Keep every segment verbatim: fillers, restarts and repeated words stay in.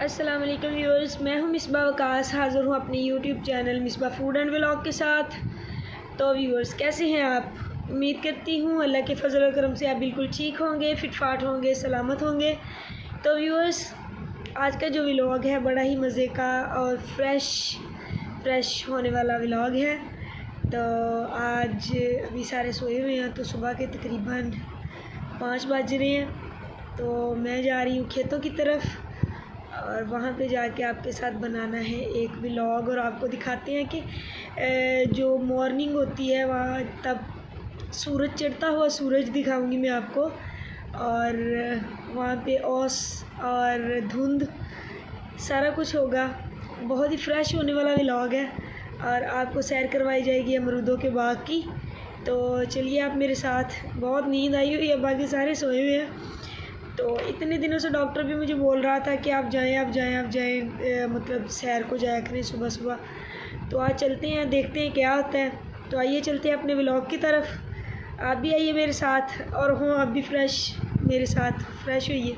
अस्सलाम वालेकुम व्यूअर्स, मैं हूं मिसबा वकास, हाज़िर हूं अपने YouTube channel Misba food and vlog के साथ। तो व्यूअर्स, कैसे हैं आप? उम्मीद करती हूं अल्लाह के फजल और करम से आप बिल्कुल ठीक होंगे, फिट फाट होंगे, सलामत होंगे। तो व्यूअर्स, आज का जो व्लॉग है बड़ा ही मज़े का और फ्रेश फ्रेश होने वाला व्लॉग है। तो आज अभी सारे सोए हुए हैं, तो सुबह के तकरीबन पाँच बज रहे हैं। तो मैं जा रही हूँ खेतों की तरफ और वहाँ पे जाके आपके साथ बनाना है एक व्लॉग और आपको दिखाते हैं कि जो मॉर्निंग होती है वहाँ तब सूरज चढ़ता हुआ सूरज दिखाऊंगी मैं आपको। और वहाँ पे ओस और धुंध सारा कुछ होगा। बहुत ही फ्रेश होने वाला व्लॉग है और आपको सैर करवाई जाएगी अमरूदों के बाग की। तो चलिए आप मेरे साथ। बहुत नींद आई हुई है, बाकी सारे सोए हुए हैं। तो इतने दिनों से डॉक्टर भी मुझे बोल रहा था कि आप जाएं आप जाएं आप जाएं मतलब सैर को जाया करें सुबह सुबह। तो आज चलते हैं, देखते हैं क्या होता है। तो आइए चलते हैं अपने व्लॉग की तरफ। आप भी आइए मेरे साथ और हों आप भी फ्रेश, मेरे साथ फ्रेश होइए।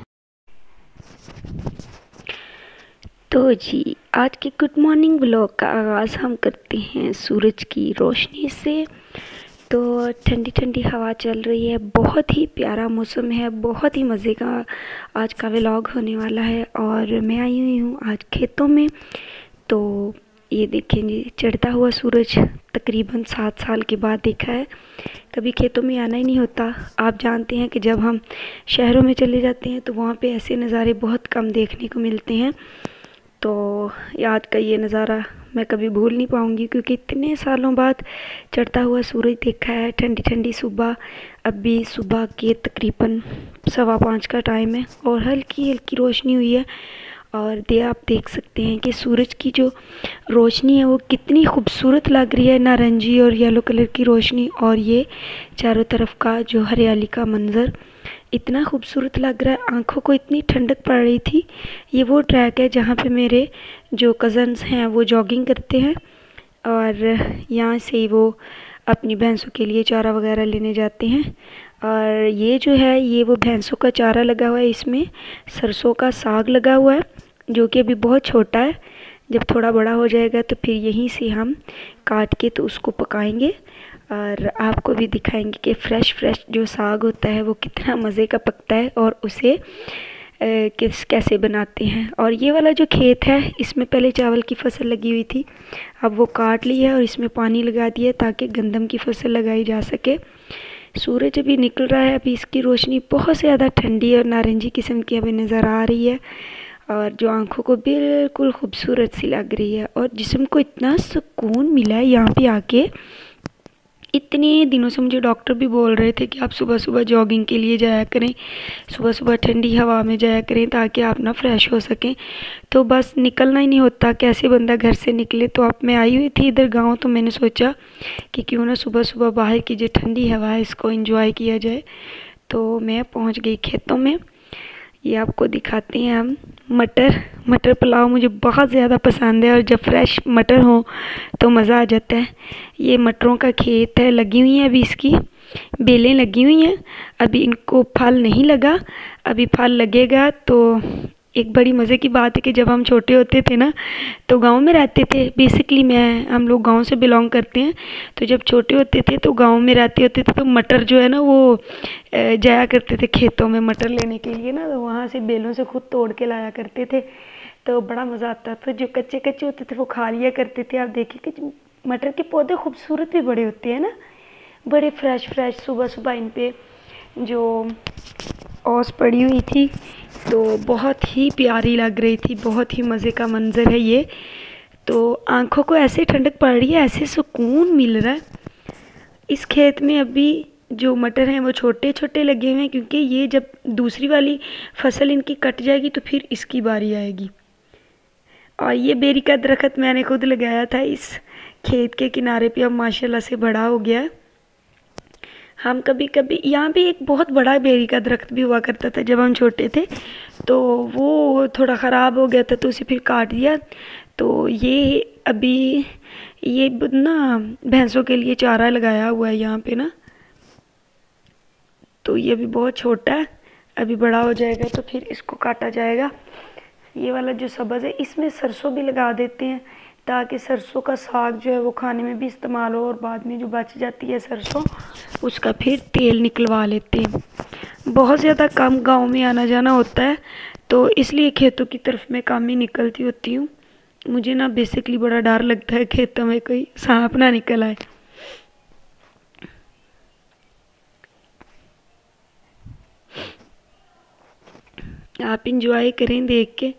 तो जी, आज के गुड मॉर्निंग व्लॉग का आगाज़ हम करते हैं सूरज की रोशनी से। तो ठंडी ठंडी हवा चल रही है, बहुत ही प्यारा मौसम है, बहुत ही मज़े का आज का व्लॉग होने वाला है। और मैं आई हुई हूँ आज खेतों में। तो ये देखेंगे चढ़ता हुआ सूरज तकरीबन सात साल के बाद देखा है। कभी खेतों में आना ही नहीं होता। आप जानते हैं कि जब हम शहरों में चले जाते हैं तो वहाँ पे ऐसे नज़ारे बहुत कम देखने को मिलते हैं। तो याद का ये नज़ारा मैं कभी भूल नहीं पाऊँगी, क्योंकि इतने सालों बाद चढ़ता हुआ सूरज देखा है। ठंडी ठंडी सुबह, अभी सुबह के तकरीबन सवा पाँच का टाइम है और हल्की हल्की रोशनी हुई है। और दे आप देख सकते हैं कि सूरज की जो रोशनी है वो कितनी खूबसूरत लग रही है, नारंगी और येलो कलर की रोशनी। और ये चारों तरफ का जो हरियाली का मंज़र इतना खूबसूरत लग रहा है, आंखों को इतनी ठंडक पड़ रही थी। ये वो ट्रैक है जहाँ पे मेरे जो कज़न्स हैं वो जॉगिंग करते हैं और यहाँ से वो अपनी भैंसों के लिए चारा वगैरह लेने जाते हैं। और ये जो है ये वो भैंसों का चारा लगा हुआ है, इसमें सरसों का साग लगा हुआ है जो कि अभी बहुत छोटा है। जब थोड़ा बड़ा हो जाएगा तो फिर यहीं से हम काट के तो उसको पकाएंगे और आपको भी दिखाएंगे कि फ़्रेश फ्रेश जो साग होता है वो कितना मज़े का पकता है और उसे किस कैसे बनाते हैं। और ये वाला जो खेत है इसमें पहले चावल की फसल लगी हुई थी, अब वो काट ली है और इसमें पानी लगा दिया ताकि गंदम की फसल लगाई जा सके। सूरज अभी निकल रहा है, अभी इसकी रोशनी बहुत ज़्यादा ठंडी और नारंगी किस्म की अभी नज़र आ रही है और जो आंखों को बिल्कुल खूबसूरत सी लग रही है। और जिस्म को इतना सुकून मिला है यहाँ पे आके। इतने दिनों से मुझे डॉक्टर भी बोल रहे थे कि आप सुबह सुबह जॉगिंग के लिए जाया करें, सुबह सुबह ठंडी हवा में जाया करें ताकि आप ना फ्रेश हो सकें। तो बस निकलना ही नहीं होता, कैसे बंदा घर से निकले। तो अब मैं आई हुई थी इधर गांव, तो मैंने सोचा कि क्यों ना सुबह सुबह बाहर की जो ठंडी हवा है इसको एंजॉय किया जाए। तो मैं पहुँच गई खेतों में। ये आपको दिखाते हैं हम मटर मटर पुलाव मुझे बहुत ज़्यादा पसंद है और जब फ्रेश मटर हो तो मज़ा आ जाता है। ये मटरों का खेत है, लगी हुई हैं अभी इसकी बेलें लगी हुई हैं, अभी इनको फल नहीं लगा, अभी फल लगेगा। तो एक बड़ी मज़े की बात है कि जब हम छोटे होते थे ना तो गांव में रहते थे। बेसिकली मैं हम लोग गांव से बिलोंग करते हैं। तो जब छोटे होते थे तो गांव में रहते होते थे तो मटर जो है ना वो जाया करते थे खेतों में मटर लेने के लिए ना, तो वहाँ से बेलों से खुद तोड़ के लाया करते थे। तो बड़ा मज़ा आता था। जो कच्चे कच्चे होते थे वो खा लिया करते थे। आप देखिए कि मटर के पौधे खूबसूरत भी बड़े होते हैं ना, बड़े फ्रेश फ्रेश। सुबह सुबह इन पर जो ओस पड़ी हुई थी तो बहुत ही प्यारी लग रही थी, बहुत ही मज़े का मंज़र है ये। तो आंखों को ऐसे ठंडक पड़ रही है, ऐसे सुकून मिल रहा है। इस खेत में अभी जो मटर हैं वो छोटे छोटे लगे हुए हैं, क्योंकि ये जब दूसरी वाली फसल इनकी कट जाएगी तो फिर इसकी बारी आएगी। और ये बेरी का दरख्त मैंने खुद लगाया था इस खेत के किनारे पे, अब माशाल्लाह से बड़ा हो गया है। हम कभी कभी यहाँ पे एक बहुत बड़ा बेरी का दरख्त भी हुआ करता था जब हम छोटे थे, तो वो थोड़ा ख़राब हो गया था तो उसे फिर काट दिया। तो ये अभी ये ना भैंसों के लिए चारा लगाया हुआ है यहाँ पे ना, तो ये अभी बहुत छोटा है, अभी बड़ा हो जाएगा तो फिर इसको काटा जाएगा। ये वाला जो सब्ज़ है इसमें सरसों भी लगा देते हैं ताकि सरसों का साग जो है वो खाने में भी इस्तेमाल हो, और बाद में जो बच जाती है सरसों उसका फिर तेल निकलवा लेते हैं। बहुत ज़्यादा कम गांव में आना जाना होता है, तो इसलिए खेतों की तरफ मैं कम ही निकलती होती हूँ। मुझे ना बेसिकली बड़ा डर लगता है खेतों में कोई सांप ना निकल आए। आप इंजॉय करें देख के।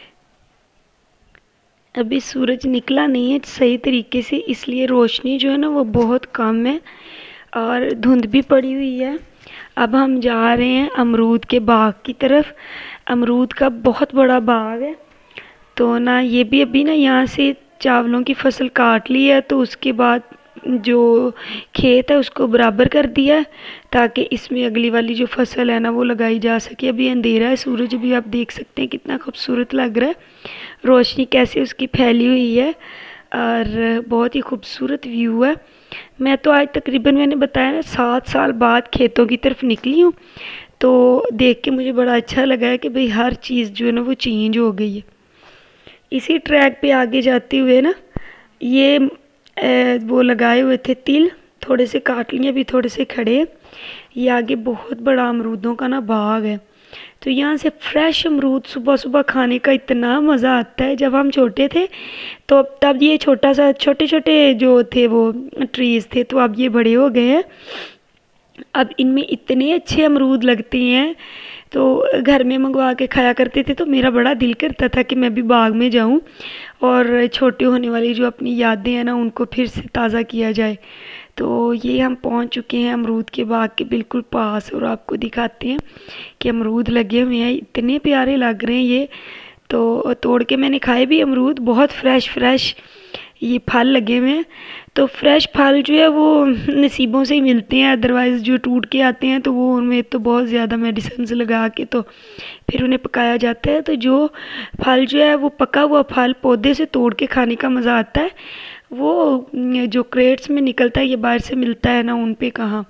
अभी सूरज निकला नहीं है सही तरीके से, इसलिए रोशनी जो है ना वो बहुत कम है और धुंध भी पड़ी हुई है। अब हम जा रहे हैं अमरूद के बाग की तरफ। अमरूद का बहुत बड़ा बाग है, तो ना ये भी अभी ना यहाँ से चावलों की फसल काट ली है, तो उसके बाद जो खेत है उसको बराबर कर दिया है ताकि इसमें अगली वाली जो फसल है ना वो लगाई जा सके। अभी अंधेरा है, सूरज भी आप देख सकते हैं कितना खूबसूरत लग रहा है, रोशनी कैसे उसकी फैली हुई है और बहुत ही खूबसूरत व्यू है। मैं तो आज तकरीबन मैंने बताया ना सात साल बाद खेतों की तरफ निकली हूँ, तो देख के मुझे बड़ा अच्छा लगा है कि भाई हर चीज़ जो है ना वो चेंज हो गई है। इसी ट्रैक पे आगे जाते हुए ना ये वो लगाए हुए थे तिल, थोड़े से काट लिए, अभी थोड़े से खड़े। ये आगे बहुत बड़ा अमरूदों का ना बाग है, तो यहाँ से फ्रेश अमरूद सुबह सुबह खाने का इतना मज़ा आता है। जब हम छोटे थे तो तब ये छोटा सा छोटे छोटे जो थे वो ट्रीज़ थे, तो अब ये बड़े हो गए हैं। अब इनमें इतने अच्छे अमरूद लगते हैं, तो घर में मंगवा के खाया करते थे। तो मेरा बड़ा दिल करता था कि मैं भी बाग में जाऊं और छोटे होने वाली जो अपनी यादें हैं ना उनको फिर से ताज़ा किया जाए। तो ये हम पहुंच चुके हैं अमरूद के बाग के बिल्कुल पास, और आपको दिखाते हैं कि अमरूद लगे हुए हैं, इतने प्यारे लग रहे हैं ये। तो तोड़ के मैंने खाए भी अमरूद, बहुत फ्रेश फ्रेश ये फल लगे हुए हैं। तो फ्रेश फल जो है वो नसीबों से ही मिलते हैं, अदरवाइज़ जो टूट के आते हैं तो वो उनमें तो बहुत ज़्यादा मेडिसिन लगा के तो फिर उन्हें पकाया जाता है। तो जो फल जो है वो पका हुआ फल पौधे से तोड़ के खाने का मज़ा आता है। वो जो क्रेट्स में निकलता है ये बाहर से मिलता है ना, उन पे कहाँ।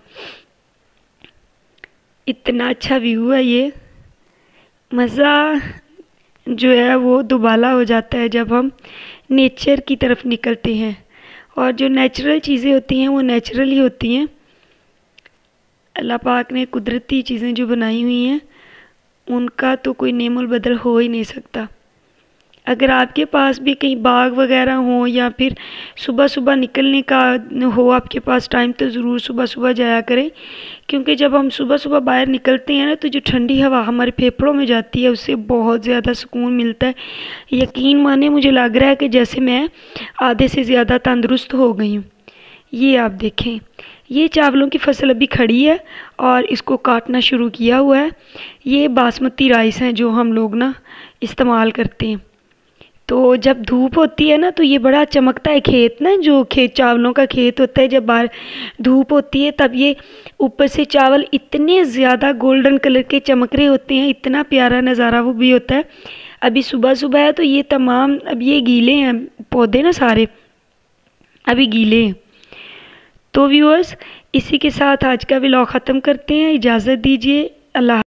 इतना अच्छा व्यू है ये, मज़ा जो है वो दुबाला हो जाता है जब हम नेचर की तरफ निकलते हैं। और जो नेचुरल चीज़ें होती हैं वो नेचुरल ही होती हैं। अल्लाह पाक ने कुदरती चीज़ें जो बनाई हुई हैं उनका तो कोई नेमुल बदल हो ही नहीं सकता। अगर आपके पास भी कहीं बाग वगैरह हो या फिर सुबह सुबह निकलने का हो आपके पास टाइम, तो ज़रूर सुबह सुबह जाया करें, क्योंकि जब हम सुबह सुबह बाहर निकलते हैं ना तो जो ठंडी हवा हमारे फेफड़ों में जाती है उससे बहुत ज़्यादा सुकून मिलता है। यकीन माने मुझे लग रहा है कि जैसे मैं आधे से ज़्यादा तंदुरुस्त हो गई हूँ। ये आप देखें, ये चावलों की फसल अभी खड़ी है और इसको काटना शुरू किया हुआ है। ये बासमती राइस हैं जो हम लोग ना इस्तेमाल करते हैं। तो जब धूप होती है ना तो ये बड़ा चमकता है खेत ना, जो खेत चावलों का खेत होता है, जब बाहर धूप होती है तब ये ऊपर से चावल इतने ज़्यादा गोल्डन कलर के चमक रहे होते हैं, इतना प्यारा नज़ारा वो भी होता है। अभी सुबह सुबह है तो ये तमाम अब ये गीले हैं पौधे ना, सारे अभी गीले हैं। तो व्यूअर्स इसी के साथ आज का व्लॉग ख़त्म करते हैं, इजाज़त दीजिए, अल्लाह।